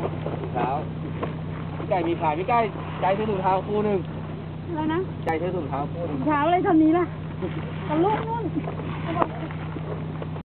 ถุงเท้าพี่ไก่มีขายพี่ไก่ใจซื้อถุงเท้าคู่หนึ่งอะไรนะใจซื้อถุงเท้าคู่หนึ่งเช้าอะไรทำนี้ล่ะกับลูกนู่น